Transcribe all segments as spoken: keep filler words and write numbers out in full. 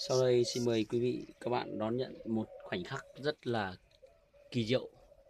Sau đây xin mời quý vị các bạn đón nhận một khoảnh khắc rất là kỳ diệu.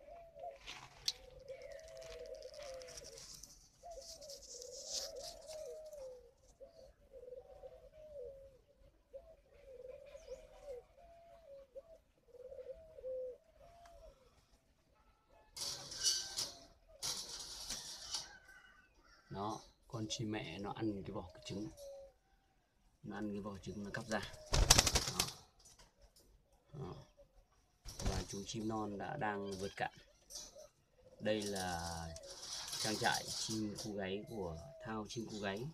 Đó, con chim mẹ nó ăn cái vỏ cái trứng, nó ăn cái vỏ trứng nó cắp ra. Đó. Đó. Và chú chim non đã đang vượt cạn. Đây là trang trại chim cu gáy của Thao Chim Cu Gáy.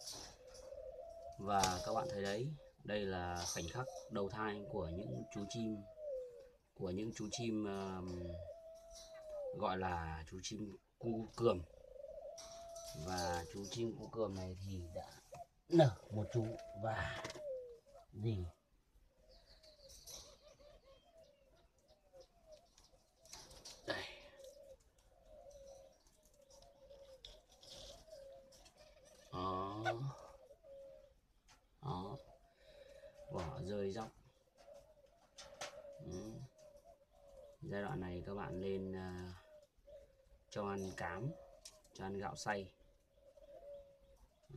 Và các bạn thấy đấy, đây là khoảnh khắc đầu thai của những chú chim, của những chú chim uh, gọi là chú chim cu cườm. Và chú chim cu cườm này thì đã nở một chú và gì đây, đó, đó, vỏ rơi róc. Ừ. Giai đoạn này các bạn nên uh, cho ăn cám, cho ăn gạo xay. Ừ.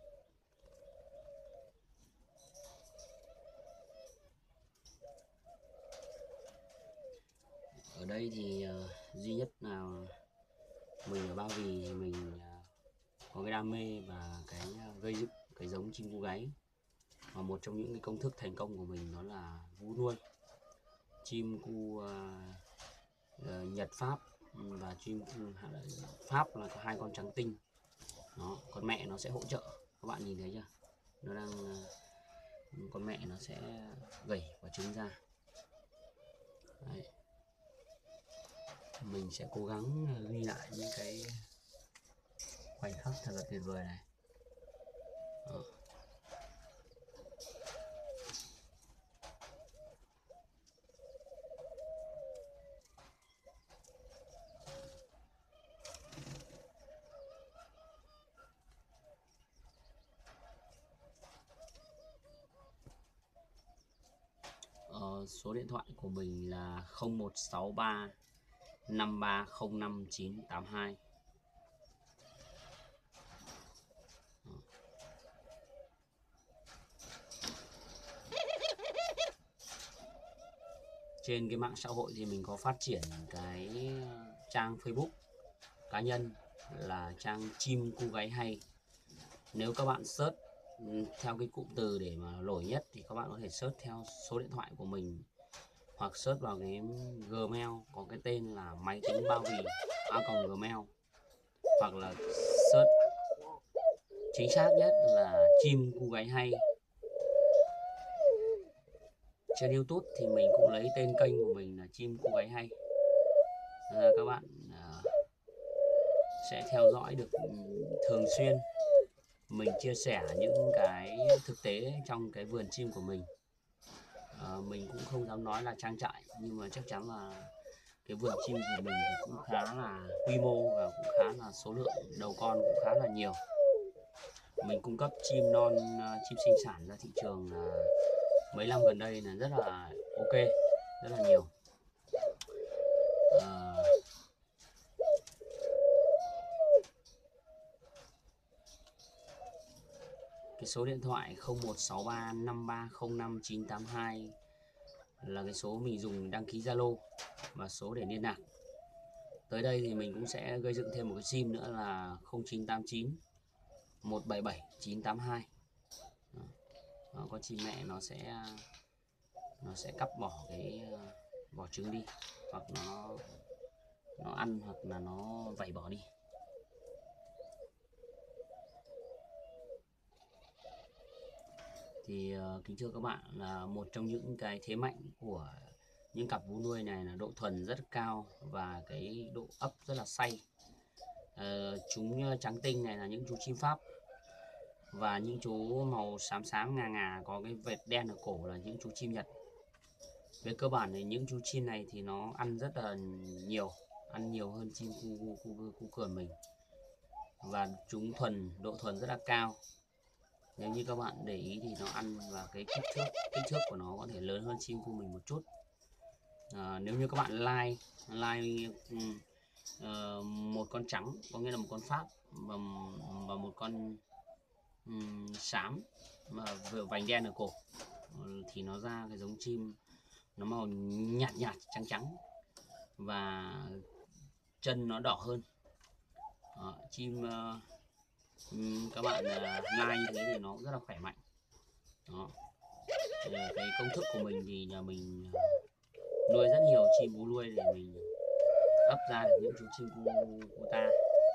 Ở đây thì uh, duy nhất là mình ở Ba Vì thì mình uh, có cái đam mê và cái uh, gây dựng cái giống chim cu gáy. Và một trong những cái công thức thành công của mình đó là vú nuôi chim cu uh, uh, Nhật Pháp và chim cu Pháp là có hai con trắng tinh. Đó, con mẹ nó sẽ hỗ trợ, các bạn nhìn thấy chưa, nó đang uh, con mẹ nó sẽ gẩy quả trứng ra. Đấy. Mình sẽ cố gắng ghi lại những cái khoảnh khắc thật là tuyệt vời này. Đó. Ờ, số điện thoại của mình là không một sáu ba năm ba không năm chín tám hai. Trên cái mạng xã hội thì mình có phát triển cái trang Facebook cá nhân là trang Chim Cu Gáy Hay. Nếu các bạn search theo cái cụm từ để mà nổi nhất thì các bạn có thể search theo số điện thoại của mình, hoặc search vào cái Gmail có cái tên là máy tính Ba Vì a còng gmail, hoặc là search chính xác nhất là Chim Cu Gáy Hay. Trên YouTube thì mình cũng lấy tên kênh của mình là Chim Cu Gáy Hay. Nên các bạn uh, sẽ theo dõi được thường xuyên mình chia sẻ những cái thực tế trong cái vườn chim của mình. Uh, mình cũng không dám nói là trang trại, nhưng mà chắc chắn là cái vườn chim của mình thì cũng khá là quy mô và cũng khá là số lượng đầu con cũng khá là nhiều. Mình cung cấp chim non, uh, chim sinh sản ra thị trường là mấy năm gần đây là rất là ok, rất là nhiều. À, cái số điện thoại không một sáu ba năm ba không năm chín tám hai là cái số mình dùng đăng ký Zalo và số để liên lạc. Tới đây thì mình cũng sẽ gây dựng thêm một cái sim nữa là không chín tám chín một bảy bảy chín tám hai. Đó. Đó, con chim mẹ nó sẽ nó sẽ cắp bỏ cái vỏ trứng đi, hoặc nó nó ăn, hoặc là nó vẩy bỏ đi. Thì uh, kính thưa các bạn, là một trong những cái thế mạnh của những cặp vú nuôi này là độ thuần rất cao và cái độ ấp rất là say. Uh, chúng trắng tinh này là những chú chim Pháp, và những chú màu xám xám ngà ngà có cái vệt đen ở cổ là những chú chim Nhật. Về cơ bản thì những chú chim này thì nó ăn rất là nhiều, ăn nhiều hơn chim cu cu cu, cu cườm mình, và chúng thuần, độ thuần rất là cao. Nếu như các bạn để ý thì nó ăn và cái kích thước kích thước của nó có thể lớn hơn chim của mình một chút. À, nếu như các bạn like like um, uh, một con trắng, có nghĩa là một con Pháp và, và một con um, xám mà vành đen ở cổ, thì nó ra cái giống chim nó màu nhạt nhạt trắng trắng và chân nó đỏ hơn. Đó, chim uh, các bạn uh, like như thế thì nó rất là khỏe mạnh. Đó. Cái công thức của mình thì nhà mình nuôi rất nhiều chim bú nuôi để mình ấp ra được những chú chim cu, cu ta.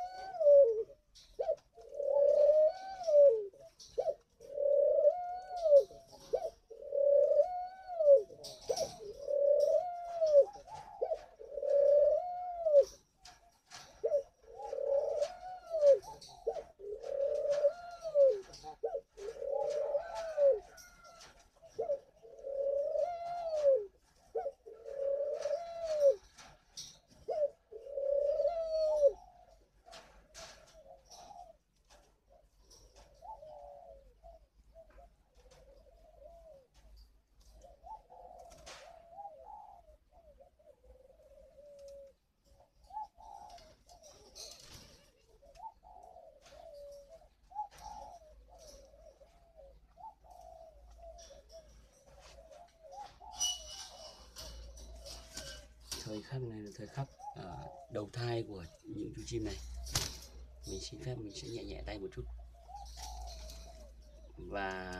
Thời khắc này là thời khắc uh, đầu thai của những chú chim này. Mình xin phép mình sẽ nhẹ nhẹ tay một chút và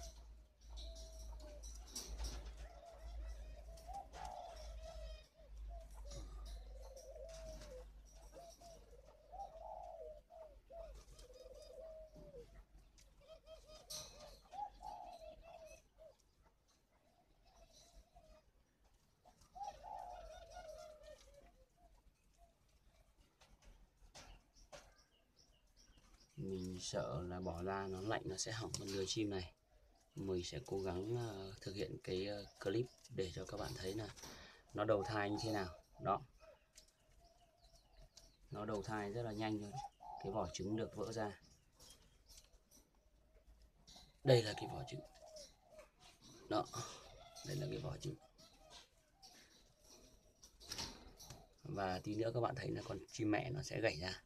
mình sợ là bỏ ra nó lạnh nó sẽ hỏng con lưới chim này. Mình sẽ cố gắng uh, thực hiện cái uh, clip để cho các bạn thấy là nó đầu thai như thế nào. Đó, nó đầu thai rất là nhanh thôi, cái vỏ trứng được vỡ ra. Đây là cái vỏ trứng. Đó, đây là cái vỏ trứng. Và tí nữa các bạn thấy là con chim mẹ nó sẽ gảy ra.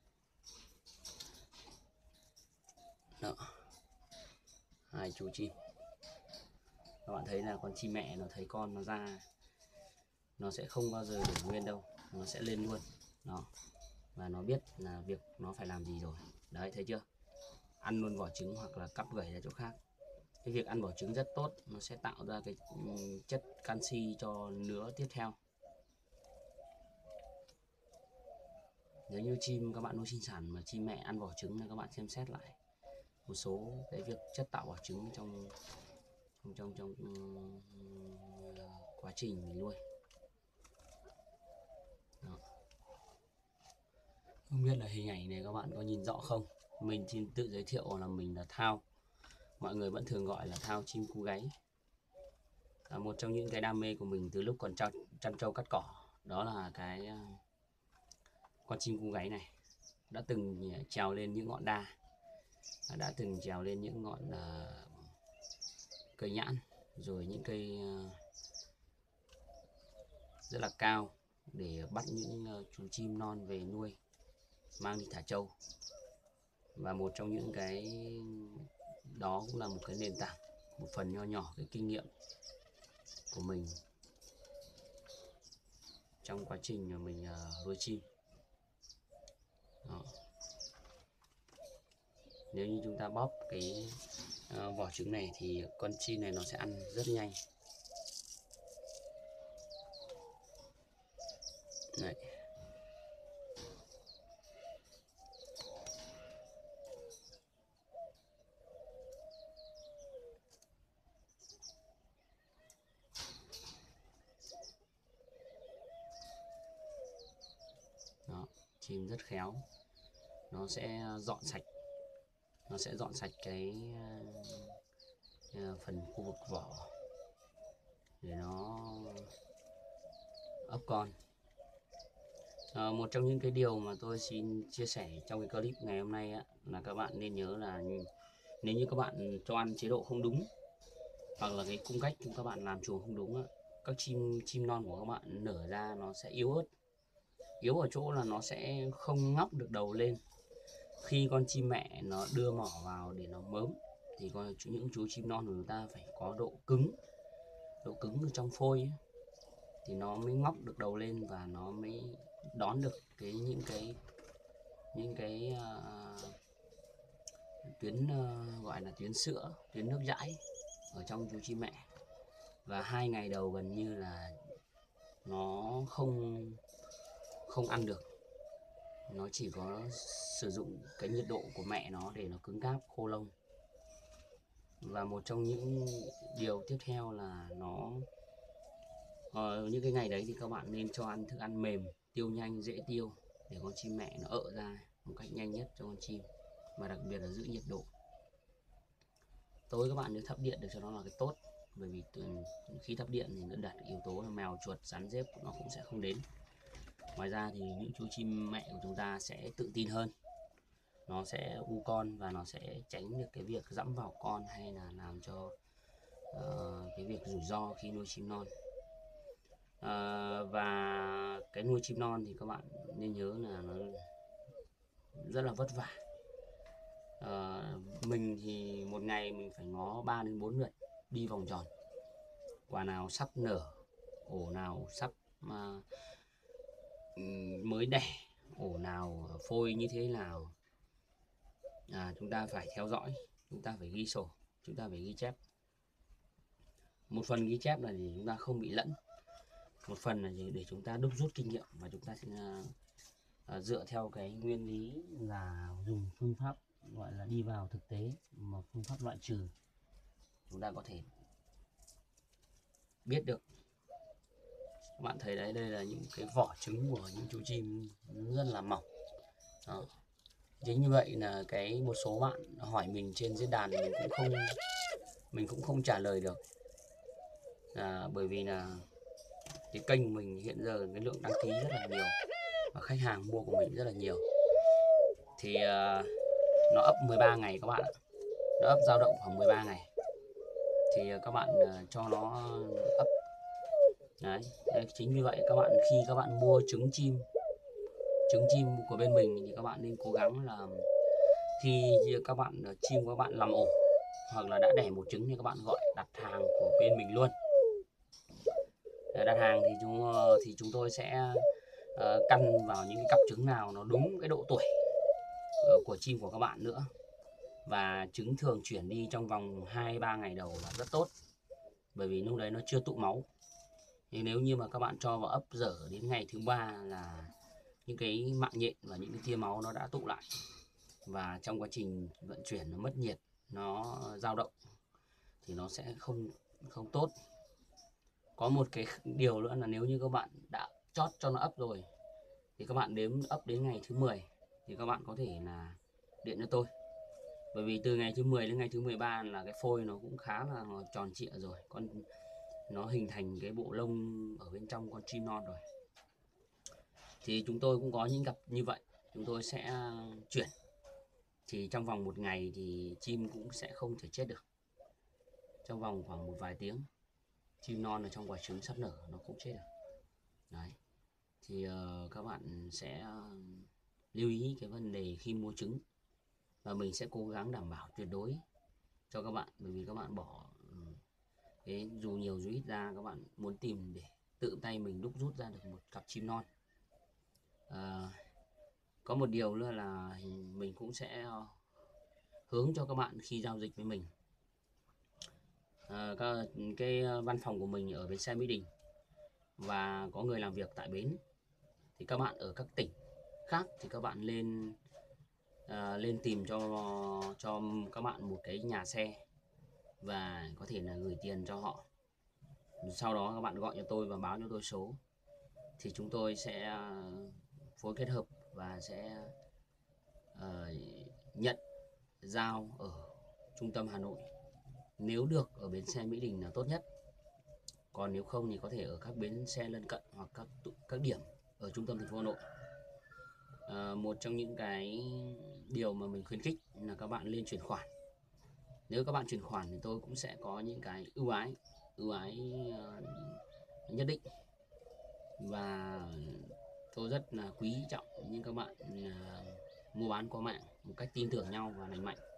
Đó, hai chú chim. Các bạn thấy là con chim mẹ nó thấy con nó ra, nó sẽ không bao giờ để nguyên đâu, nó sẽ lên luôn. Đó, và nó biết là việc nó phải làm gì rồi. Đấy, thấy chưa? Ăn luôn vỏ trứng hoặc là cắp gảy ra chỗ khác. Cái việc ăn vỏ trứng rất tốt, nó sẽ tạo ra cái chất canxi cho lứa tiếp theo. Nếu như chim các bạn nuôi sinh sản mà chim mẹ ăn vỏ trứng thì các bạn xem xét lại một số cái việc chất tạo vỏ trứng trong trong trong trong um, quá trình mình nuôi. Đó. Không biết là hình ảnh này các bạn có nhìn rõ không? Mình xin tự giới thiệu là mình là Thao. Mọi người vẫn thường gọi là Thao chim cu gáy. À, một trong những cái đam mê của mình từ lúc còn chăn, chăn trâu cắt cỏ, đó là cái uh, con chim cu gáy này đã từng trèo lên những ngọn đa, đã từng trèo lên những ngọn uh, cây nhãn, rồi những cây uh, rất là cao để bắt những uh, chú chim non về nuôi, mang đi thả trâu. Và một trong những cái đó cũng là một cái nền tảng, một phần nho nhỏ cái kinh nghiệm của mình trong quá trình mà mình uh, nuôi chim. Đó. Nếu như chúng ta bóp cái uh, vỏ trứng này thì con chim này nó sẽ ăn rất nhanh. Đấy. Đó, chim rất khéo, nó sẽ dọn sạch nó sẽ dọn sạch cái uh, phần khu vực vỏ để nó ấp con. À, một trong những cái điều mà tôi xin chia sẻ trong cái clip ngày hôm nay á, là các bạn nên nhớ là Nếu như các bạn cho ăn chế độ không đúng, hoặc là cái cung cách các bạn làm chuồng không đúng, các chim chim non của các bạn nở ra nó sẽ yếu ớt. Yếu ở chỗ là nó sẽ không ngóc được đầu lên. Khi con chim mẹ nó đưa mỏ vào để nó mớm thì con những chú chim non của chúng ta phải có độ cứng, độ cứng ở trong phôi ấy, thì nó mới ngóc được đầu lên và nó mới đón được cái những cái những cái uh, tuyến uh, gọi là tuyến sữa, tuyến nước dãi ở trong chú chim mẹ. Và hai ngày đầu gần như là nó không không ăn được, nó chỉ có sử dụng cái nhiệt độ của mẹ nó để nó cứng cáp khô lông. Và một trong những điều tiếp theo là nó uh, những cái ngày đấy thì các bạn nên cho ăn thức ăn mềm, tiêu nhanh, dễ tiêu để con chim mẹ nó ợ ra một cách nhanh nhất cho con chim, và đặc biệt là giữ nhiệt độ. Tối các bạn nhớ thắp điện được cho nó là cái tốt, bởi vì khi thắp điện thì nó đặt yếu tố là mèo, chuột, rắn, rết nó cũng sẽ không đến. Ngoài ra thì những chú chim mẹ của chúng ta sẽ tự tin hơn, nó sẽ u con và nó sẽ tránh được cái việc dẫm vào con hay là làm cho uh, cái việc rủi ro khi nuôi chim non. Uh, và cái nuôi chim non thì các bạn nên nhớ là nó rất là vất vả. Uh, mình thì một ngày mình phải ngó ba đến bốn lượt đi vòng tròn, quả nào sắp nở, ổ nào sắp uh, mới đẻ, ổ nào phôi như thế nào, à, chúng ta phải theo dõi, chúng ta phải ghi sổ, chúng ta phải ghi chép. Một phần ghi chép là để chúng ta không bị lẫn, một phần là để chúng ta đúc rút kinh nghiệm, và chúng ta sẽ uh, uh, dựa theo cái nguyên lý là dùng phương pháp gọi là đi vào thực tế, mà phương pháp loại trừ, chúng ta có thể biết được. Các bạn thấy đấy, đây là những cái vỏ trứng của những chú chim rất là mỏng. Đó. Chính như vậy là cái một số bạn hỏi mình trên diễn đàn mình cũng không mình cũng không trả lời được, à, bởi vì là cái kênh của mình hiện giờ cái lượng đăng ký rất là nhiều và khách hàng mua của mình rất là nhiều. Thì uh, nó ấp mười ba ngày các bạn ạ, nó ấp dao động khoảng mười ba ngày thì các bạn uh, cho nó ấp. Đấy, đấy, chính vì vậy các bạn khi các bạn mua trứng chim trứng chim của bên mình thì các bạn nên cố gắng là khi các bạn chim của các bạn làm ổ hoặc là đã đẻ một trứng thì các bạn gọi đặt hàng của bên mình luôn. Đặt hàng thì chúng thì chúng tôi sẽ uh, căn vào những cái cặp trứng nào nó đúng cái độ tuổi uh, của chim của các bạn nữa, và trứng thường chuyển đi trong vòng hai ba ngày đầu là rất tốt, bởi vì lúc đấy nó chưa tụ máu. Thì nếu như mà các bạn cho vào ấp dở đến ngày thứ ba là những cái mạng nhện và những cái tia máu nó đã tụ lại, và trong quá trình vận chuyển nó mất nhiệt, nó dao động thì nó sẽ không không tốt. Có một cái điều nữa là nếu như các bạn đã chót cho nó ấp rồi thì các bạn đếm ấp đến ngày thứ mười thì các bạn có thể là điện cho tôi, bởi vì từ ngày thứ mười đến ngày thứ mười ba là cái phôi nó cũng khá là tròn trịa rồi, con nó hình thành cái bộ lông ở bên trong con chim non rồi. Thì chúng tôi cũng có những cặp như vậy, chúng tôi sẽ chuyển, thì trong vòng một ngày thì chim cũng sẽ không thể chết được. Trong vòng khoảng một vài tiếng, chim non ở trong quả trứng sắp nở nó cũng chết được. Đấy, thì uh, các bạn sẽ uh, lưu ý cái vấn đề khi mua trứng, và mình sẽ cố gắng đảm bảo tuyệt đối cho các bạn, bởi vì các bạn bỏ cái dù nhiều dù ít ra, các bạn muốn tìm để tự tay mình đúc rút ra được một cặp chim non. À, có một điều nữa là mình cũng sẽ hướng cho các bạn khi giao dịch với mình. À, cái văn phòng của mình ở bến xe Mỹ Đình và có người làm việc tại bến, thì các bạn ở các tỉnh khác thì các bạn lên à, lên tìm cho cho các bạn một cái nhà xe và có thể là gửi tiền cho họ. Sau đó các bạn gọi cho tôi và báo cho tôi số, thì chúng tôi sẽ phối kết hợp và sẽ uh, nhận giao ở trung tâm Hà Nội. Nếu được ở bến xe Mỹ Đình là tốt nhất, còn nếu không thì có thể ở các bến xe lân cận hoặc các các điểm ở trung tâm thành phố Hà Nội. À, một trong những cái điều mà mình khuyến khích là các bạn lên chuyển khoản nếu các bạn chuyển khoản thì tôi cũng sẽ có những cái ưu ái ưu ái uh, nhất định, và tôi rất là quý trọng những các bạn uh, mua bán qua mạng một cách tin tưởng nhau và lành mạnh.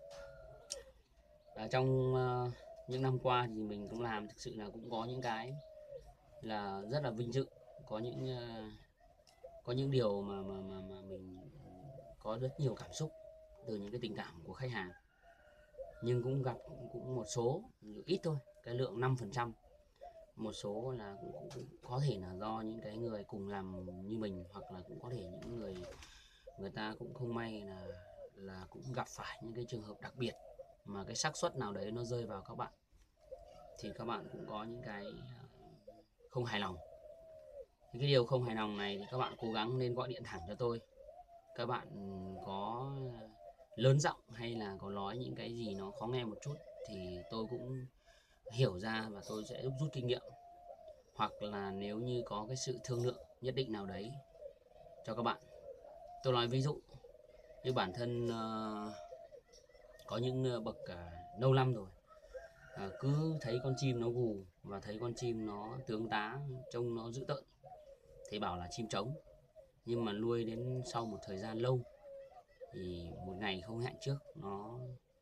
Và trong uh, những năm qua thì mình cũng làm thực sự là cũng có những cái là rất là vinh dự, có những uh, có những điều mà mà mà, mà mình có rất nhiều cảm xúc từ những cái tình cảm của khách hàng, nhưng cũng gặp cũng một số ít thôi, cái lượng năm phần trăm, một số là cũng, cũng, cũng có thể là do những cái người cùng làm như mình, hoặc là cũng có thể những người người ta cũng không may là là cũng gặp phải những cái trường hợp đặc biệt mà cái xác suất nào đấy nó rơi vào các bạn, thì các bạn cũng có những cái không hài lòng. Thì cái điều không hài lòng này thì các bạn cố gắng nên gọi điện thẳng cho tôi. Các bạn có lớn giọng hay là có nói những cái gì nó khó nghe một chút thì tôi cũng hiểu ra và tôi sẽ giúp rút kinh nghiệm. Hoặc là nếu như có cái sự thương lượng nhất định nào đấy cho các bạn. Tôi nói ví dụ như bản thân uh, có những bậc uh, lâu năm rồi, uh, cứ thấy con chim nó gù và thấy con chim nó tướng tá trông nó dữ tợn thì bảo là chim trống. Nhưng mà nuôi đến sau một thời gian lâu thì một ngày không hẹn trước nó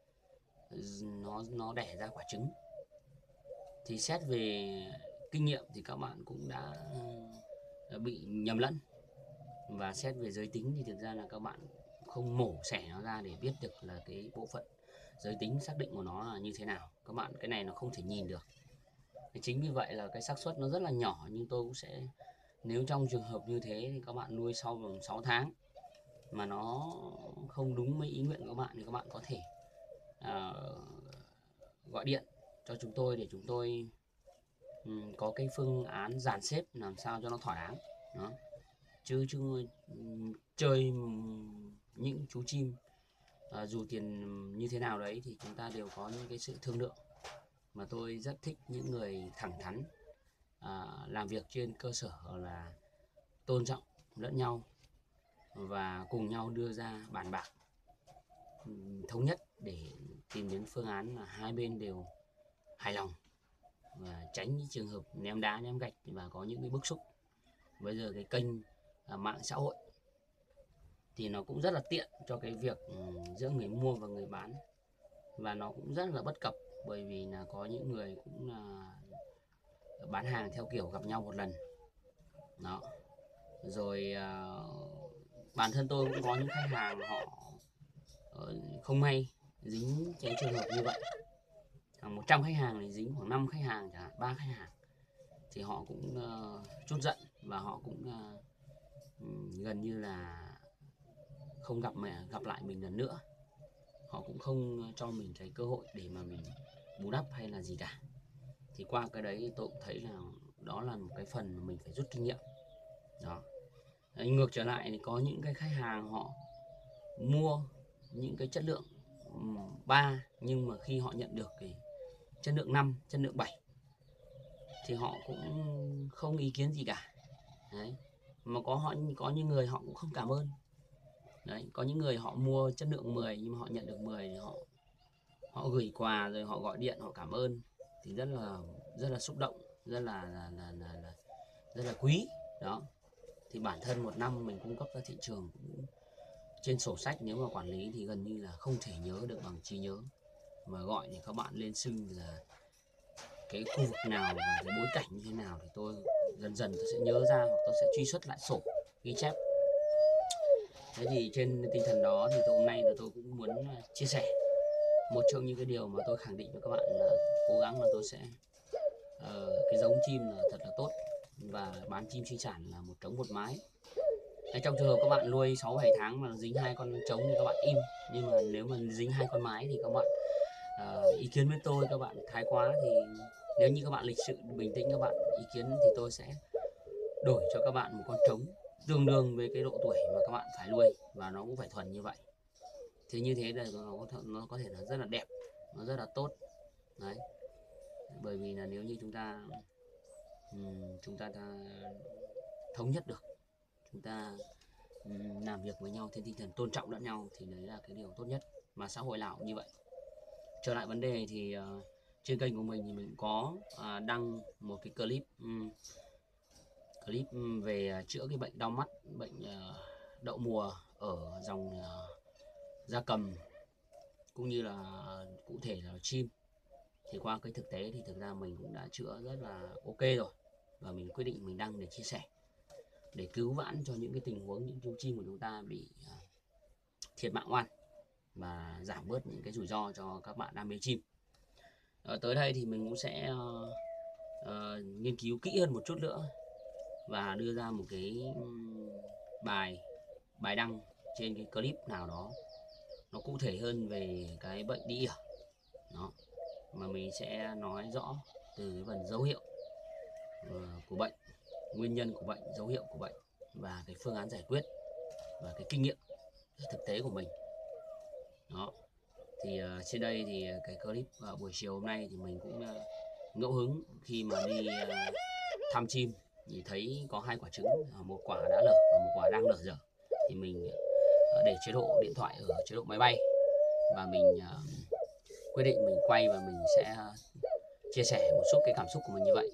nó nó đẻ ra quả trứng. Thì xét về kinh nghiệm thì các bạn cũng đã bị nhầm lẫn, và xét về giới tính thì thực ra là các bạn không mổ xẻ nó ra để biết được là cái bộ phận giới tính xác định của nó là như thế nào. Các bạn cái này nó không thể nhìn được. Thì chính vì vậy là cái xác suất nó rất là nhỏ, nhưng tôi cũng sẽ, nếu trong trường hợp như thế thì các bạn nuôi sau vòng sáu tháng mà nó không đúng với ý nguyện của các bạn thì các bạn có thể uh, gọi điện cho chúng tôi để chúng tôi um, có cái phương án dàn xếp làm sao cho nó thỏa đáng đó. Chứ chứ um, chơi những chú chim uh, dù tiền như thế nào đấy thì chúng ta đều có những cái sự thương lượng, mà tôi rất thích những người thẳng thắn, uh, làm việc trên cơ sở là tôn trọng lẫn nhau và cùng nhau đưa ra bàn bạc thống nhất để tìm đến phương án là hai bên đều hài lòng, và tránh những trường hợp ném đá ném gạch và có những cái bức xúc. Bây giờ cái kênh mạng xã hội thì nó cũng rất là tiện cho cái việc giữa người mua và người bán, và nó cũng rất là bất cập, bởi vì là có những người cũng là bán hàng theo kiểu gặp nhau một lần đó. Rồi uh, bản thân tôi cũng có những khách hàng họ uh, không may dính cái trường hợp như vậy. Khoảng một trăm khách hàng thì dính khoảng năm khách hàng chẳng hạn, ba khách hàng thì họ cũng uh, chút giận, và họ cũng uh, gần như là không gặp mẹ gặp lại mình lần nữa. Họ cũng không cho mình cái cơ hội để mà mình bù đắp hay là gì cả. Thì qua cái đấy tôi cũng thấy là đó là một cái phần mà mình phải rút kinh nghiệm đó. Ngược trở lại thì có những cái khách hàng họ mua những cái chất lượng ba, nhưng mà khi họ nhận được cái chất lượng năm, chất lượng bảy thì họ cũng không ý kiến gì cả đấy. Mà có họ có những người họ cũng không cảm ơn đấy. Có những người họ mua chất lượng mười nhưng mà họ nhận được mười thì họ họ gửi quà rồi họ gọi điện họ cảm ơn, thì rất là rất là xúc động, rất là là, là, là, là rất là quý đó. Thì bản thân một năm mình cung cấp ra thị trường cũng trên sổ sách, nếu mà quản lý thì gần như là không thể nhớ được bằng trí nhớ, mà gọi thì các bạn lên sinh là cái khu vực nào và cái bối cảnh như thế nào thì tôi dần dần tôi sẽ nhớ ra, hoặc tôi sẽ truy xuất lại sổ ghi chép. Thế thì trên tinh thần đó thì tôi hôm nay là tôi cũng muốn chia sẻ một trong những cái điều mà tôi khẳng định với các bạn là cố gắng là tôi sẽ uh, cái giống chim là thật là tốt, và bán chim sinh sản là một trống một mái. Đấy, trong trường hợp các bạn nuôi sáu bảy tháng mà dính hai con trống thì các bạn im, nhưng mà nếu mà dính hai con mái thì các bạn uh, ý kiến với tôi các bạn thái quá, thì nếu như các bạn lịch sự bình tĩnh các bạn ý kiến thì tôi sẽ đổi cho các bạn một con trống tương đương với cái độ tuổi mà các bạn phải nuôi, và nó cũng phải thuần như vậy. Thì như thế là nó có, nó có thể là rất là đẹp, nó rất là tốt đấy. Bởi vì là nếu như chúng ta um, chúng ta, ta thống nhất được, chúng ta um, làm việc với nhau trên tinh thần tôn trọng lẫn nhau thì đấy là cái điều tốt nhất, mà xã hội nào cũng như vậy. trở lại vấn đề thì uh, trên kênh của mình thì mình có uh, đăng một cái clip um, clip về chữa cái bệnh đau mắt, bệnh uh, đậu mùa ở dòng uh, gia cầm cũng như là cụ thể là chim. Thì qua cái thực tế thì thực ra mình cũng đã chữa rất là ok rồi, và mình quyết định mình đăng để chia sẻ, để cứu vãn cho những cái tình huống những chú chim của chúng ta bị uh, thiệt mạng oan, và giảm bớt những cái rủi ro cho các bạn đam mê chim. Ở tới đây thì mình cũng sẽ uh, uh, nghiên cứu kỹ hơn một chút nữa và đưa ra một cái um, bài bài đăng trên cái clip nào đó nó cụ thể hơn về cái bệnh đĩ ỉa đó, mà mình sẽ nói rõ từ cái phần dấu hiệu uh, của bệnh, nguyên nhân của bệnh, dấu hiệu của bệnh và cái phương án giải quyết và cái kinh nghiệm thực tế của mình đó. Thì uh, trên đây thì cái clip uh, buổi chiều hôm nay thì mình cũng uh, ngẫu hứng khi mà đi uh, thăm chim thì thấy có hai quả trứng, uh, một quả đã lở và một quả đang lở dở, thì mình uh, để chế độ điện thoại ở chế độ máy bay, và mình uh, quyết định mình quay và mình sẽ uh, chia sẻ một số cái cảm xúc của mình như vậy.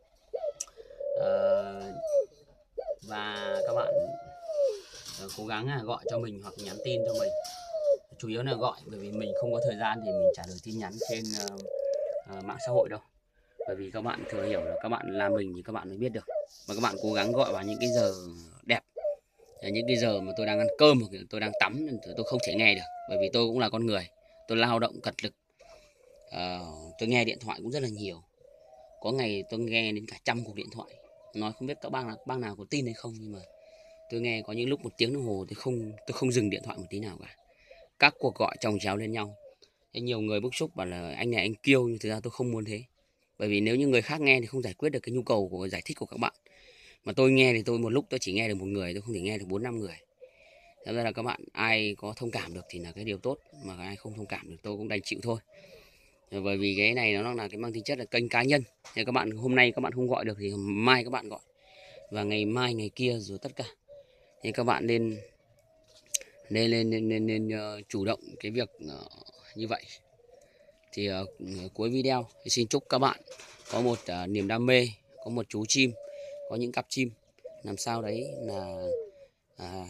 Uh, và các bạn uh, cố gắng uh, gọi cho mình hoặc nhắn tin cho mình, chủ yếu là gọi, bởi vì mình không có thời gian thì mình trả lời tin nhắn trên uh, uh, mạng xã hội đâu, bởi vì các bạn thừa hiểu là các bạn là mình thì các bạn mới biết được. Và các bạn cố gắng gọi vào những cái giờ đẹp, những cái giờ mà tôi đang ăn cơm hoặc tôi đang tắm, tôi không thể nghe được, bởi vì tôi cũng là con người, tôi lao động cật lực, uh, tôi nghe điện thoại cũng rất là nhiều, có ngày tôi nghe đến cả trăm cuộc điện thoại. Nói không biết các bác là bác nào có tin hay không, nhưng mà tôi nghe có những lúc một tiếng đồng hồ tôi không tôi không dừng điện thoại một tí nào cả, các cuộc gọi chồng chéo lên nhau. Thế nhiều người bức xúc bảo là anh này anh kêu, nhưng thực ra tôi không muốn thế, bởi vì nếu như người khác nghe thì không giải quyết được cái nhu cầu của giải thích của các bạn, mà tôi nghe thì tôi một lúc tôi chỉ nghe được một người, tôi không thể nghe được bốn năm người. Thế ra là các bạn ai có thông cảm được thì là cái điều tốt, mà ai không thông cảm được tôi cũng đành chịu thôi. Bởi vì cái này nó là cái mang tính chất là kênh cá nhân, thì các bạn hôm nay các bạn không gọi được thì mai các bạn gọi, và ngày mai ngày kia rồi tất cả. Thì các bạn nên nên nên nên, nên, nên uh, chủ động cái việc uh, như vậy. Thì uh, cuối video thì xin chúc các bạn có một uh, niềm đam mê, có một chú chim, có những cặp chim làm sao đấy là uh,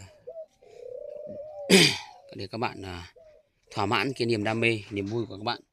để các bạn uh, thỏa mãn cái niềm đam mê, niềm vui của các bạn.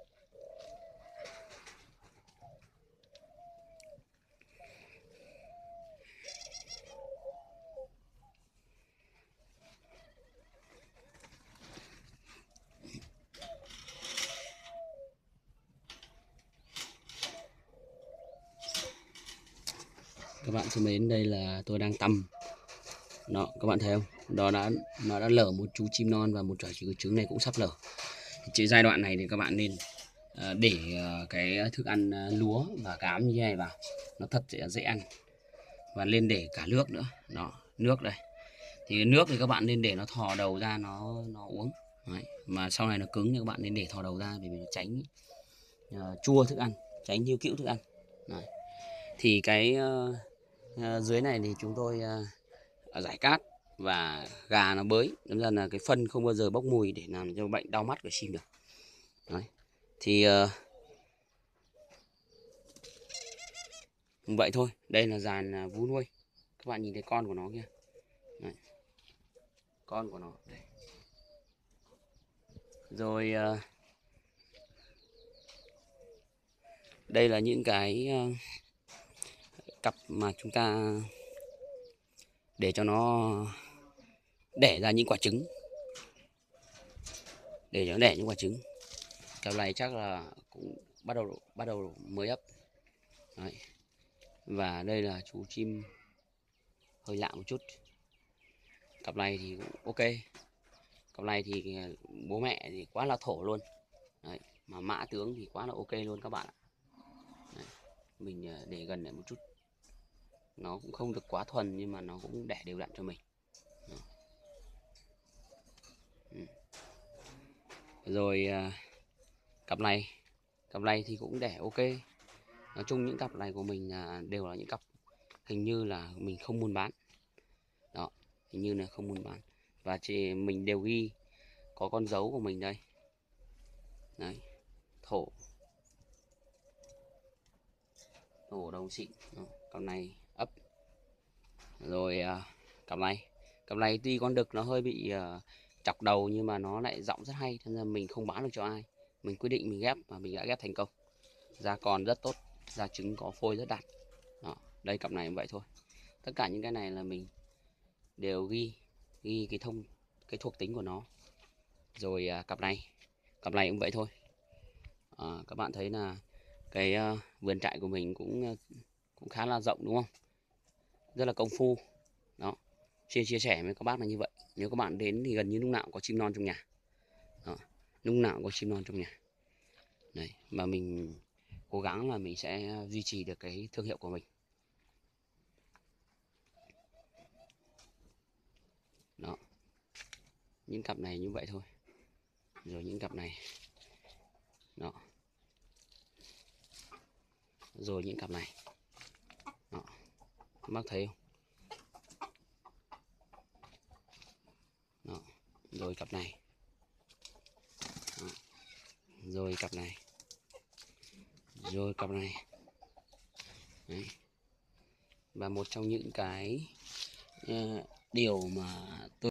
Các bạn thân mến, đây là tôi đang tăm đó, các bạn thấy không, đó đã nó đã lở một chú chim non và một quả trứng này cũng sắp lở. Chỉ giai đoạn này thì các bạn nên uh, để uh, cái thức ăn uh, lúa và cám như thế này vào, nó thật dễ, dễ ăn, và lên để cả nước nữa đó. Nước đây thì nước thì các bạn nên để nó thò đầu ra nó nó uống đấy. Mà sau này nó cứng thì các bạn nên để thò đầu ra để mình tránh uh, chua thức ăn, tránh nhiêu cữu thức ăn đấy. Thì cái uh, uh, dưới này thì chúng tôi uh, giải cát và gà nó bới, đâm ra là cái phân không bao giờ bốc mùi để làm cho bệnh đau mắt của chim được đấy. Thì uh, vậy thôi. Đây là dàn uh, vú nuôi, các bạn nhìn thấy con của nó kia đấy. Con của nó đây. Rồi uh, đây là những cái uh, cặp mà chúng ta để cho nó đẻ ra những quả trứng, để cho nó đẻ những quả trứng. Cặp này chắc là cũng bắt đầu bắt đầu mới ấp đấy. Và đây là chú chim hơi lạ một chút. Cặp này thì cũng ok. Cặp này thì bố mẹ thì quá là thổ luôn đấy, mà mã tướng thì quá là ok luôn các bạn ạ. Đấy. Mình để gần lại một chút, nó cũng không được quá thuần nhưng mà nó cũng đẻ đều đặn cho mình. Ừ. Rồi cặp này cặp này thì cũng đẻ ok. Nói chung những cặp này của mình là đều là những cặp hình như là mình không muốn bán đó, hình như là không muốn bán, và chỉ mình đều ghi có con dấu của mình đây đấy. thổ thổ đồng xịn. Đó, cặp này ấp. Rồi à, cặp này cặp này tuy con đực nó hơi bị à, chọc đầu nhưng mà nó lại giọng rất hay, nên là mình không bán được cho ai, mình quyết định mình ghép và mình đã ghép thành công. Da còn rất tốt, da trứng có phôi rất đạt. Đó, đây cặp này cũng vậy thôi. Tất cả những cái này là mình đều ghi ghi cái thông cái thuộc tính của nó. Rồi à, cặp này cặp này cũng vậy thôi. À, các bạn thấy là cái uh, vườn trại của mình cũng uh, cũng khá là rộng đúng không, rất là công phu. Đó, chia chia sẻ với các bác là như vậy. Nếu các bạn đến thì gần như lúc nào cũng có chim non trong nhà. Đó, lúc nào cũng có chim non trong nhà. Đấy, mà mình cố gắng là mình sẽ duy trì được cái thương hiệu của mình. Đó, những cặp này như vậy thôi. Rồi những cặp này. Đó, rồi những cặp này. Đó, các bác thấy không? Đó, rồi cặp này. Đó, rồi cặp này. Rồi cặp này. Đấy. Và một trong những cái uh, điều mà tôi